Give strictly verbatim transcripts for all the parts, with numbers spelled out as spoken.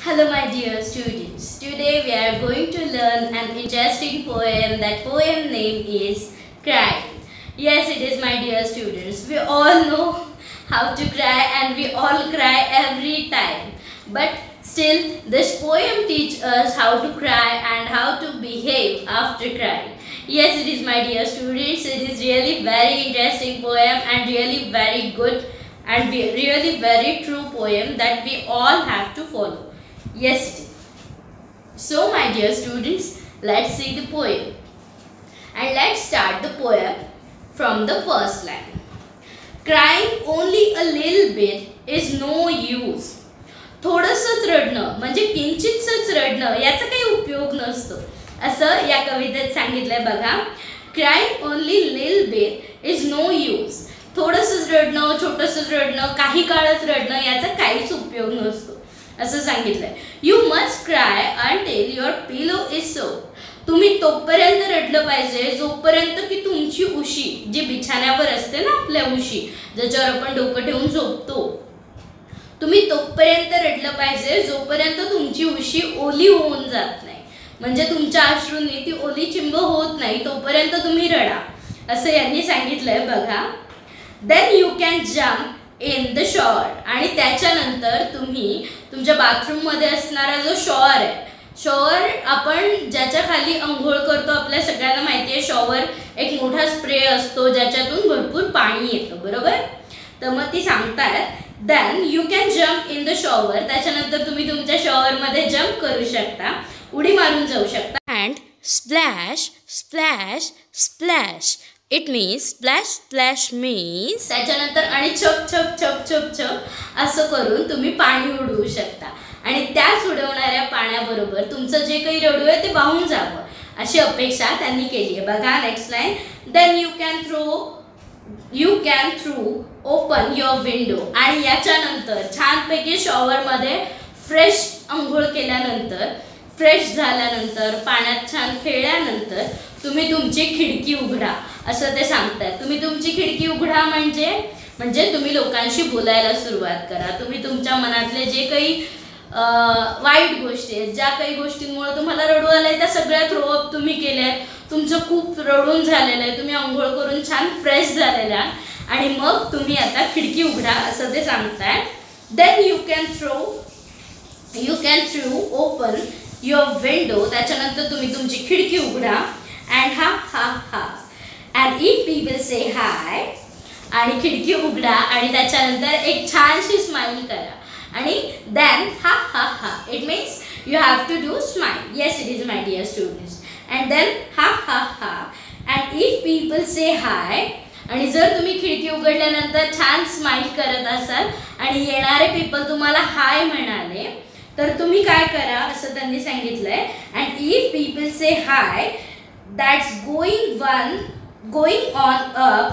Hello my dear students. Today we are going to learn an interesting poem. That poem name is Crying. Yes, it is my dear students. We all know how to cry and we all cry every time. But still this poem teaches us how to cry and how to behave after crying. Yes, it is my dear students. It is really very interesting poem and really very good and really very true poem that we all have to follow. Yes. So my dear students, let's see the poem. And let's start the poem from the first line. Crying only a little bit is no use. थोडंसंच रडणं म्हणजे किंचितच रडणं याचा काही उपयोग नसतो असं या कवितेत सांगितलंय बघा. Crying only little bit is no use. थोडंसंच रडणं, छोटंसंच रडणं, काही काळच रडणं याचा काहीच उपयोग नसतो असं सांगितलंय. You must cry until your pillow is soaked. तुम्ही तोपर्यंत रडलं पाहिजे जोपर्यंत की तुमची उशी जी बिछाण्यावर असते ना आपल्या उशी ज्याच्यावर आपण डोकं ठेवून झोपतो तुम्ही तोपर्यंत रडलं पाहिजे जोपर्यंत तुमची उशी ओली होऊन जात नाही. म्हणजे तुमच्या अश्रूंनी ती ओली चिंब होत नाही तोपर्यंत तुम्ही रडा असं यांनी सांगितलंय बघा. Then you can jump in the shower. आणि त्याच्यानंतर तुम्ही तुमच्या बाथरूममध्ये असणारा जो शॉवर आहे, शॉवर आपण ज्याच्या खाली अंघोळ करतो आपल्या सगळ्यांना माहिती आहे शॉवर एक मोठा स्प्रे असतो ज्याच्यातून भरपूर पाणी येतं बरोबर. तर मग ती सांगतात then you can jump in the shower. त्याच्यानंतर तुम्ही तुमच्या शॉवरमध्ये जम्प करू शकता, उडी मारून जाऊ शकता. And splash splash splash it means splash splash means त्याच्यानंतर आणि छप छप छप छप छप असं करून तुम्ही पाणी उडवू शकता आणि त्याच उडवणाऱ्या पाण्याबरोबर तुमचं जे काही रडू आहे ते वाहून जावं अशी अपेक्षा त्यांनी केली आहे बघा. Next line. Then you can throw you can through open your window. आणि याच्यानंतर छानपैकी शॉवरमध्ये फ्रेश अंघोळ केल्यानंतर फ्रेश झाल्यानंतर पाण्यात छान खेळल्यानंतर तुम्ही तुमची खिडकी उघडा असं ते सांगतात. तुम्ही तुमची खिडकी उघडा म्हणजे म्हणजे तुम्ही लोकांशी बोलायला सुरुवात करा. तुम्ही तुमच्या मनातले जे काही वाईट गोष्टी आहेत, ज्या काही गोष्टींमुळे तुम्हाला रडू आलंय त्या सगळ्या थ्रो अप तुम्ही केल्यात. तुमचं खूप रडून झालेलं आहे, तुम्ही आंघोळ करून छान फ्रेश झालेला आणि मग तुम्ही आता खिडकी उघडा असं ते सांगताय. Then you can throw you can through open your window. त्याच्यानंतर तुम्ही तुमची खिडकी उघडा. अँड हा हा ha and if people say hi. आणि खिडकी उघडा आणि त्याच्यानंतर एक छानशी स्माइल करा आणि देन हा हा ha it means you have to do smile. Yes it is my dear students. And then ha हा ha and if people say hi. आणि जर तुम्ही खिडकी उघडल्यानंतर छान स्माइल करत असाल आणि येणारे पीपल तुम्हाला हाय म्हणाले तर तुम्ही काय करा असं त्यांनी सांगितलंय. And if people say hi that's going one going on up.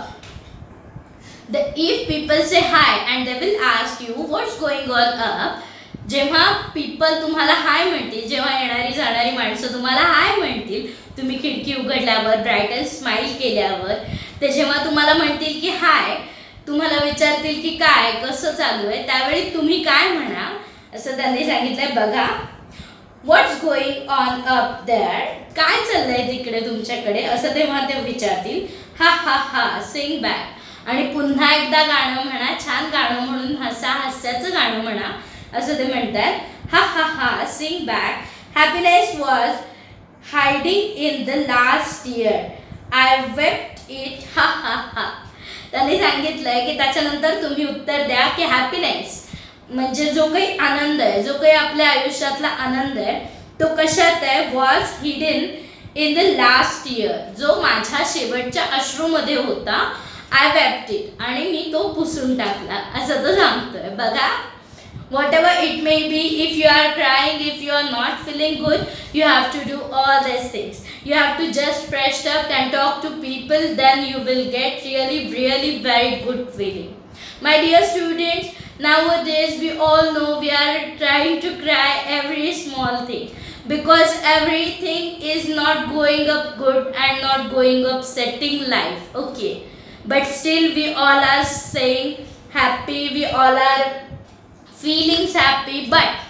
The if people say hi and they will ask you what's going on up. जेव्हा people तुम्हाला हाय म्हणतील, जेव्हा येणारी जाणारी माणसं तुम्हाला हाय म्हणतील, तुम्ही खिडकी उघडल्यावर ब्राईट अँड स्माइल केल्यावर ते जेव्हा तुम्हाला म्हणतील की हाय, तुम्हाला विचारतील की काय कसं चालू आहे, त्यावेळी तुम्ही काय म्हणा असं त्यांनी सांगितलंय बघा. What's going on up there. काय चाललंय तिकडे तुमच्याकडे असं तेव्हा ते विचारतील. हा हा हा सिंग बॅक. आणि पुन्हा एकदा गाणं म्हणा, छान गाणं म्हणून हसा हास्याचं गाणं म्हणा असं ते म्हणतात. हा हा हा sing back. Happiness was hiding in the last year I wept it. हा हा हा. त्यांनी सांगितलंय की त्याच्यानंतर तुम्ही उत्तर द्या की हॅपीनेस म्हणजे जो काही आनंद आहे, जो काही आपल्या आयुष्यातला आनंद आहे तो कशात आहे. Was hidden in the last year. जो माझ्या शेवटच्या अश्रूमध्ये होता. I wept it. आणि मी तो पुसून टाकला असं तो सांगतोय बघा. Whatever it may be, if you are crying, if you are not feeling good, you have to do all this things. You have to just fresh up and talk to people, then you will get really really very good feeling. My dear students, nowadays we all know we are trying to cry every small thing because everything is not going up good and not going up setting life. Okay, but still we all are saying happy, we all are feelings happy, but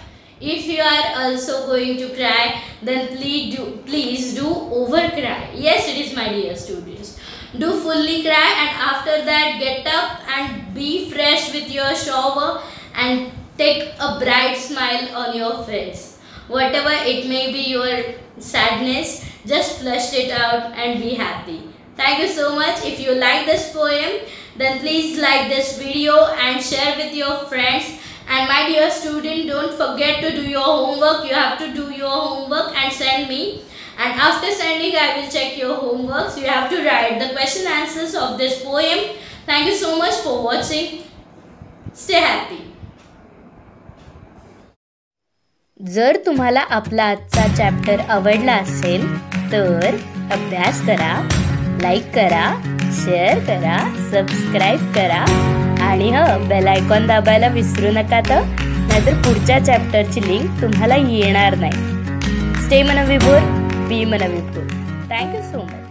If you are also going to cry, then please do, please do over cry. Yes, it is, my dear students. Do fully cry, and after that get up and be fresh with your shower and take a bright smile on your face. Whatever it may be your sadness, just flush it out and be happy. Thank you so much. If you like this poem, then please like this video and share with your friends. And my dear student, don't forget to do your homework. You have to do your homework and send me. And after sending, I will check your homework. So you have to write the question answers of this poem. Thank you so much for watching. Stay happy. जर तुम्हाला आपला आजचा chapter आवडला असेल तर अभ्यास करा, like करा, शेअर करा, सबस्क्राईब करा आणि हं बेल आयकॉन दाबायला विसरू नका तर, नाहीतर पुढच्या चॅप्टरची लिंक तुम्हाला येणार नाही. स्टे मनविभोर, बी मनविभोर. Thank you so much.